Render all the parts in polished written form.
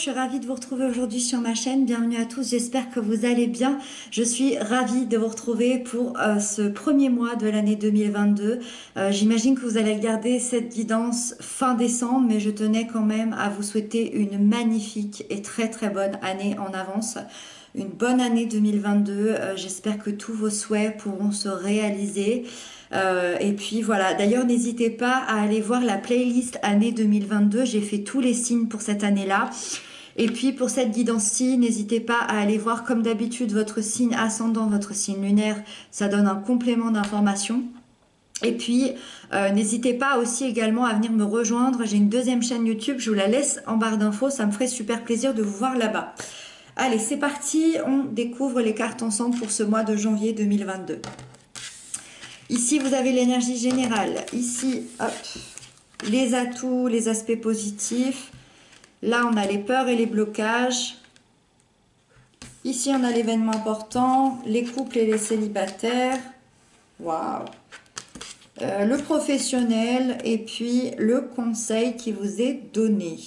suis ravie de vous retrouver aujourd'hui sur ma chaîne. Bienvenue à tous, j'espère que vous allez bien. Je suis ravie de vous retrouver pour ce premier mois de l'année 2022. J'imagine que vous allez regarder cette guidance fin décembre, mais je tenais quand même à vous souhaiter une magnifique et très très bonne année en avance. Une bonne année 2022. J'espère que tous vos souhaits pourront se réaliser. Et puis voilà, d'ailleurs n'hésitez pas à aller voir la playlist année 2022, j'ai fait tous les signes pour cette année-là. Et puis pour cette guidance-ci, n'hésitez pas à aller voir comme d'habitude votre signe ascendant, votre signe lunaire, ça donne un complément d'information. Et puis n'hésitez pas aussi également à venir me rejoindre, j'ai une deuxième chaîne YouTube, je vous la laisse en barre d'infos, ça me ferait super plaisir de vous voir là-bas. Allez, c'est parti, on découvre les cartes ensemble pour ce mois de janvier 2022. Ici, vous avez l'énergie générale. Ici, hop, les atouts, les aspects positifs. Là, on a les peurs et les blocages. Ici, on a l'événement important, les couples et les célibataires. Waouh! Le professionnel et puis le conseil qui vous est donné.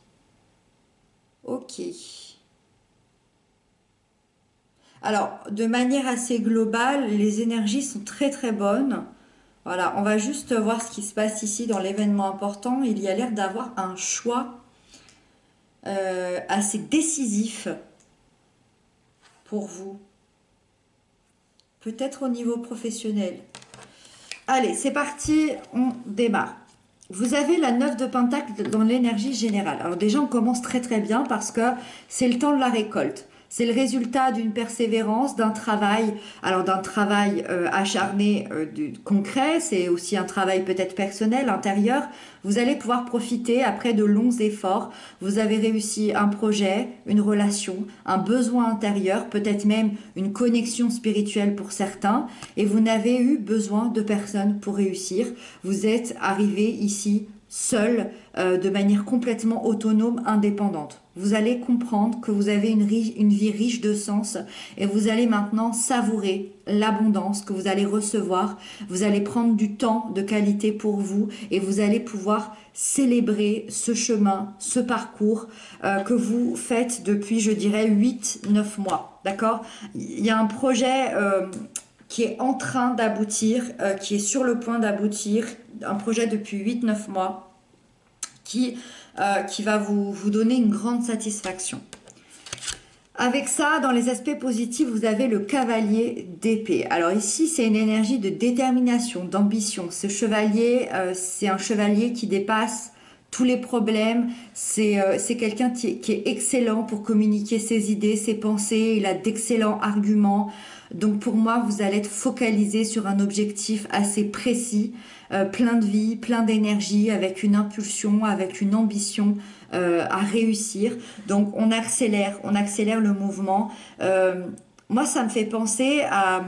Ok. Alors, de manière assez globale, les énergies sont très très bonnes. Voilà, on va juste voir ce qui se passe ici dans l'événement important. Il y a l'air d'avoir un choix assez décisif pour vous. Peut-être au niveau professionnel. Allez, c'est parti, on démarre. Vous avez la 9 de Pentacle dans l'énergie générale. Alors déjà, on commence très très bien parce que c'est le temps de la récolte. C'est le résultat d'une persévérance, d'un travail, alors d'un travail acharné, concret, c'est aussi un travail peut-être personnel, intérieur. Vous allez pouvoir profiter après de longs efforts. Vous avez réussi un projet, une relation, un besoin intérieur, peut-être même une connexion spirituelle pour certains, et vous n'avez eu besoin de personne pour réussir. Vous êtes arrivé ici seul, de manière complètement autonome, indépendante. Vous allez comprendre que vous avez une vie riche de sens et vous allez maintenant savourer l'abondance que vous allez recevoir. Vous allez prendre du temps de qualité pour vous et vous allez pouvoir célébrer ce chemin, ce parcours que vous faites depuis, je dirais, 8-9 mois. D'accord? Il y a un projet qui est en train d'aboutir, qui est sur le point d'aboutir, un projet depuis 8-9 mois qui va vous donner une grande satisfaction. Avec ça, dans les aspects positifs, vous avez le cavalier d'épée. Alors ici, c'est une énergie de détermination, d'ambition. Ce chevalier, c'est un chevalier qui dépasse tous les problèmes. C'est quelqu'un qui est excellent pour communiquer ses idées, ses pensées. Il a d'excellents arguments. Donc pour moi, vous allez être focalisé sur un objectif assez précis, plein de vie, plein d'énergie, avec une impulsion, avec une ambition à réussir. Donc on accélère le mouvement. Moi, ça me fait penser à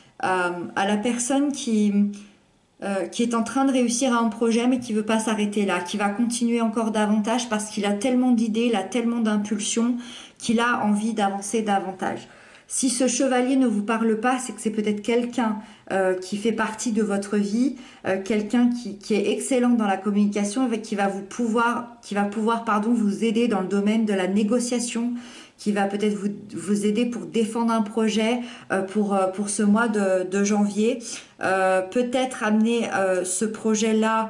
la personne qui est en train de réussir à un projet mais qui veut pas s'arrêter là, qui va continuer encore davantage parce qu'il a tellement d'idées, il a tellement d'impulsions qu'il a envie d'avancer davantage. Si ce chevalier ne vous parle pas, c'est que c'est peut-être quelqu'un qui fait partie de votre vie, quelqu'un qui est excellent dans la communication, qui va pouvoir vous aider dans le domaine de la négociation, qui va peut-être vous aider pour défendre un projet pour ce mois de janvier. Peut-être amener ce projet-là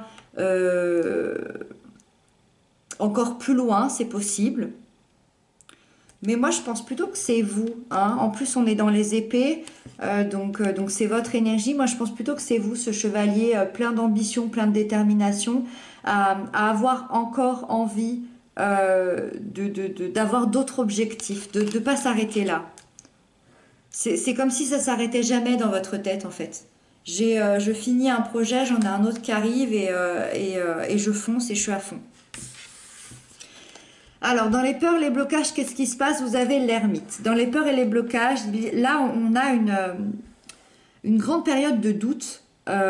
encore plus loin, c'est possible. Mais moi, je pense plutôt que c'est vous. Hein. En plus, on est dans les épées, donc c'est votre énergie. Moi, je pense plutôt que c'est vous, ce chevalier plein d'ambition, plein de détermination, à avoir encore envie d'avoir d'autres objectifs, de ne pas s'arrêter là. C'est comme si ça s'arrêtait jamais dans votre tête, en fait. Je finis un projet, j'en ai un autre qui arrive et je fonce et je suis à fond. Alors, dans les peurs, les blocages, qu'est-ce qui se passe? Vous avez l'ermite. Dans les peurs et les blocages, là, on a une grande période de doute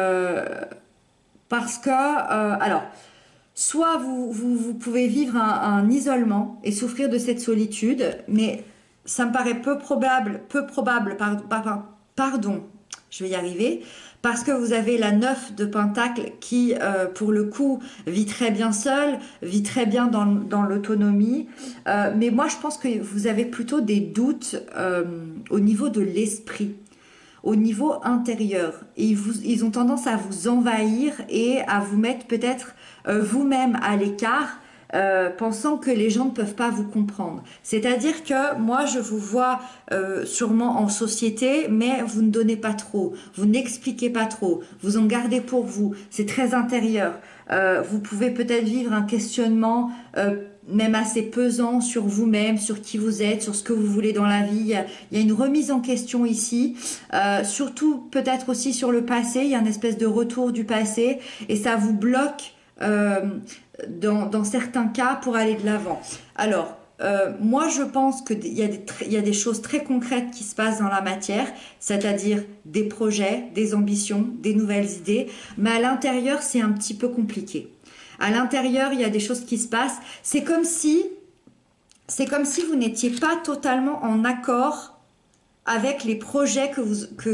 parce que, alors, soit vous pouvez vivre un isolement et souffrir de cette solitude, mais ça me paraît peu probable, pardon, je vais y arriver, parce que vous avez la 9 de Pentacle qui, pour le coup, vit très bien seule, vit très bien dans l'autonomie. Mais moi, je pense que vous avez plutôt des doutes au niveau de l'esprit, au niveau intérieur. Et ils ont tendance à vous envahir et à vous mettre peut-être vous-même à l'écart, pensant que les gens ne peuvent pas vous comprendre. C'est-à-dire que moi, je vous vois sûrement en société, mais vous ne donnez pas trop, vous n'expliquez pas trop, vous en gardez pour vous, c'est très intérieur. Vous pouvez peut-être vivre un questionnement même assez pesant sur vous-même, sur qui vous êtes, sur ce que vous voulez dans la vie. Il y a une remise en question ici, surtout peut-être aussi sur le passé, il y a une espèce de retour du passé et ça vous bloque dans certains cas pour aller de l'avant. Alors, moi je pense qu'il y a des choses très concrètes qui se passent dans la matière, c'est-à-dire des projets, des ambitions, des nouvelles idées, mais à l'intérieur c'est un petit peu compliqué. À l'intérieur, il y a des choses qui se passent. C'est comme si vous n'étiez pas totalement en accord avec les projets que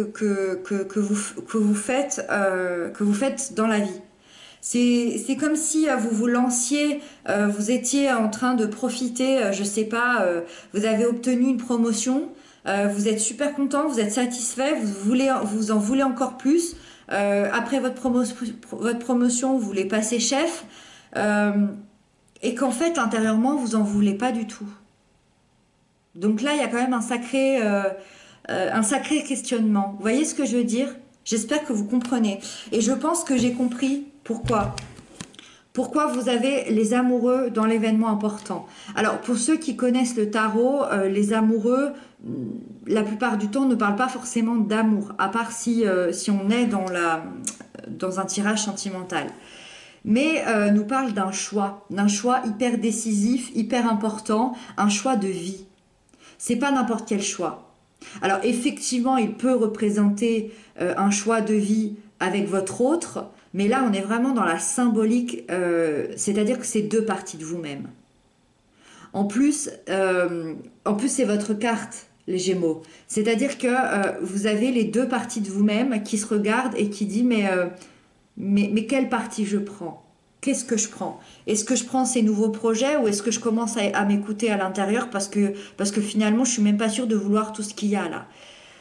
vous faites dans la vie. C'est comme si vous vous lanciez, vous étiez en train de profiter, je sais pas, vous avez obtenu une promotion, vous êtes super content, vous êtes satisfait, vous en voulez encore plus. Après votre promotion, vous voulez passer chef, et qu'en fait, intérieurement, vous en voulez pas du tout. Donc là, il y a quand même un sacré questionnement. Vous voyez ce que je veux dire? J'espère que vous comprenez. Et je pense que j'ai compris pourquoi. Pourquoi vous avez les amoureux dans l'événement important. Alors, pour ceux qui connaissent le tarot, les amoureux, la plupart du temps, ne parlent pas forcément d'amour, à part si on est dans un tirage sentimental. Mais nous parle d'un choix hyper décisif, hyper important, un choix de vie. C'est pas n'importe quel choix. Alors effectivement, il peut représenter un choix de vie avec votre autre, mais là on est vraiment dans la symbolique, c'est-à-dire que c'est deux parties de vous-même. En plus c'est votre carte, les Gémeaux. C'est-à-dire que vous avez les deux parties de vous-même qui se regardent et qui disent mais quelle partie je prends? Qu'est-ce que je prends? Est-ce que je prends ces nouveaux projets ou est-ce que je commence à m'écouter à l'intérieur parce que finalement je suis même pas sûre de vouloir tout ce qu'il y a là.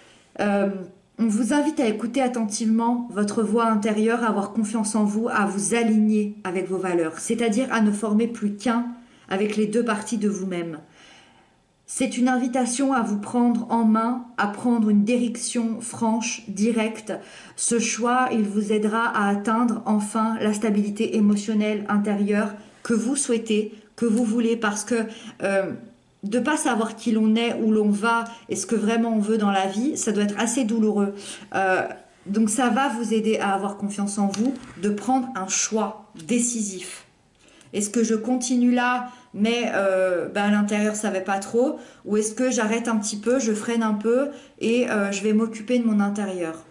On vous invite à écouter attentivement votre voix intérieure, à avoir confiance en vous, à vous aligner avec vos valeurs, c'est-à-dire à ne former plus qu'un avec les deux parties de vous-même. C'est une invitation à vous prendre en main, à prendre une direction franche, directe. Ce choix, il vous aidera à atteindre enfin la stabilité émotionnelle intérieure que vous souhaitez, que vous voulez, parce que de ne pas savoir qui l'on est, où l'on va et ce que vraiment on veut dans la vie, ça doit être assez douloureux. Donc ça va vous aider à avoir confiance en vous, de prendre un choix décisif. Est-ce que je continue là, mais à l'intérieur ça va pas trop, ou est-ce que j'arrête un petit peu, je freine un peu et je vais m'occuper de mon intérieur?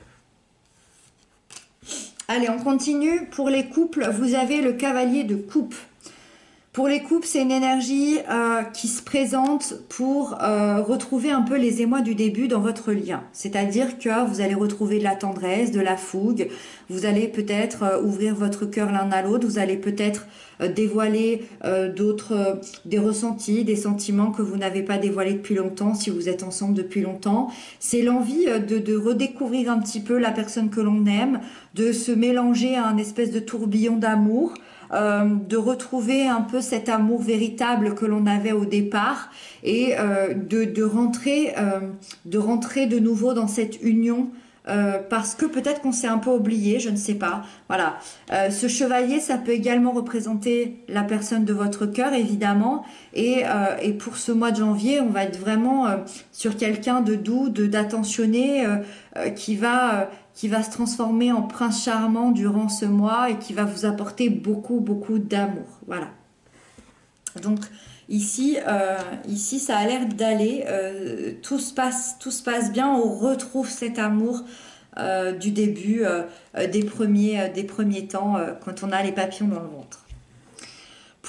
Allez, on continue. Pour les couples, vous avez le cavalier de coupe. Pour les couples, c'est une énergie qui se présente pour retrouver un peu les émois du début dans votre lien. C'est-à-dire que vous allez retrouver de la tendresse, de la fougue, vous allez peut-être ouvrir votre cœur l'un à l'autre, vous allez peut-être dévoiler des ressentis, des sentiments que vous n'avez pas dévoilés depuis longtemps si vous êtes ensemble depuis longtemps. C'est l'envie de redécouvrir un petit peu la personne que l'on aime, de se mélanger à un espèce de tourbillon d'amour. De retrouver un peu cet amour véritable que l'on avait au départ et de rentrer de nouveau dans cette union parce que peut-être qu'on s'est un peu oublié, je ne sais pas. Voilà. Ce chevalier, ça peut également représenter la personne de votre cœur, évidemment. Et pour ce mois de janvier, on va être vraiment sur quelqu'un de doux, d'attentionné, qui va se transformer en prince charmant durant ce mois et qui va vous apporter beaucoup, beaucoup d'amour. Voilà. Donc ici, ça a l'air d'aller. Tout se passe bien. On retrouve cet amour du début, des premiers temps, quand on a les papillons dans le ventre.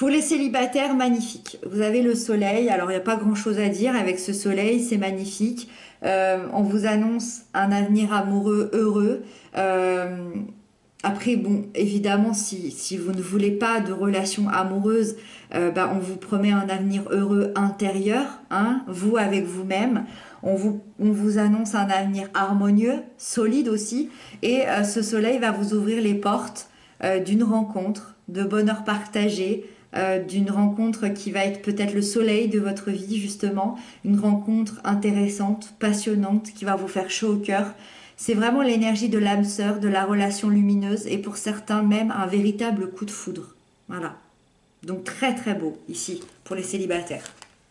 Pour les célibataires, magnifique. Vous avez le soleil. Alors, il n'y a pas grand-chose à dire avec ce soleil. C'est magnifique. On vous annonce un avenir amoureux heureux. Après, bon, évidemment, si vous ne voulez pas de relation amoureuse, on vous promet un avenir heureux intérieur, hein, vous avec vous-même. On vous annonce un avenir harmonieux, solide aussi. Et ce soleil va vous ouvrir les portes d'une rencontre, de bonheur partagé, d'une rencontre qui va être peut-être le soleil de votre vie, justement. Une rencontre intéressante, passionnante, qui va vous faire chaud au cœur. C'est vraiment l'énergie de l'âme sœur, de la relation lumineuse et pour certains même un véritable coup de foudre. Voilà. Donc très très beau ici pour les célibataires.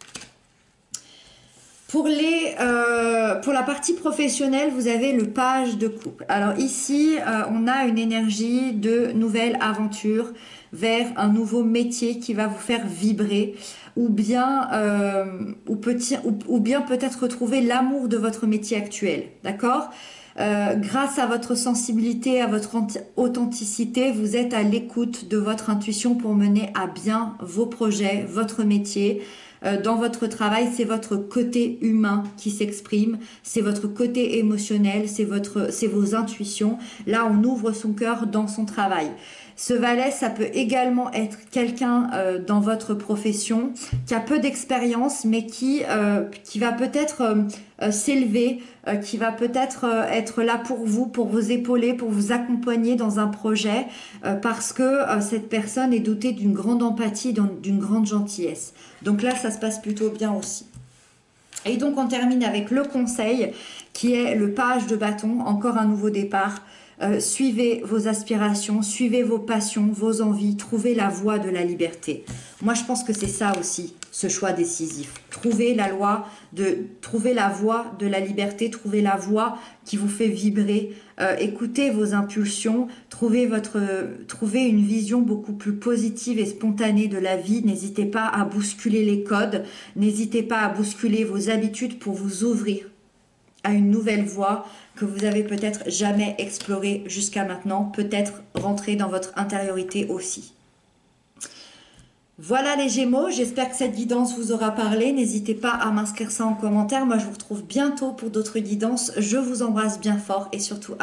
Pour la partie professionnelle, vous avez le page de couple. Alors ici, on a une énergie de nouvelle aventure vers un nouveau métier qui va vous faire vibrer ou bien peut-être retrouver l'amour de votre métier actuel. D'accord ? Grâce à votre sensibilité, à votre authenticité, vous êtes à l'écoute de votre intuition pour mener à bien vos projets, votre métier. Dans votre travail, c'est votre côté humain qui s'exprime, c'est votre côté émotionnel, c'est vos intuitions. Là, on ouvre son cœur dans son travail. Ce valet, ça peut également être quelqu'un dans votre profession qui a peu d'expérience, mais qui va peut-être s'élever, qui va peut-être être là pour vous épauler, pour vous accompagner dans un projet, parce que cette personne est dotée d'une grande empathie, d'une grande gentillesse. Donc là, ça se passe plutôt bien aussi. Et donc, on termine avec le conseil, qui est le page de bâton, encore un nouveau départ. Suivez vos aspirations, suivez vos passions, vos envies, trouvez la voie de la liberté. Moi, je pense que c'est ça aussi, ce choix décisif. Trouvez la voie de la liberté, trouvez la voie qui vous fait vibrer, écoutez vos impulsions, trouvez une vision beaucoup plus positive et spontanée de la vie. N'hésitez pas à bousculer les codes, n'hésitez pas à bousculer vos habitudes pour vous ouvrir à une nouvelle voie que vous avez peut-être jamais explorée jusqu'à maintenant, peut-être rentrer dans votre intériorité aussi. Voilà les Gémeaux, j'espère que cette guidance vous aura parlé. N'hésitez pas à m'inscrire ça en commentaire. Moi, je vous retrouve bientôt pour d'autres guidances. Je vous embrasse bien fort et surtout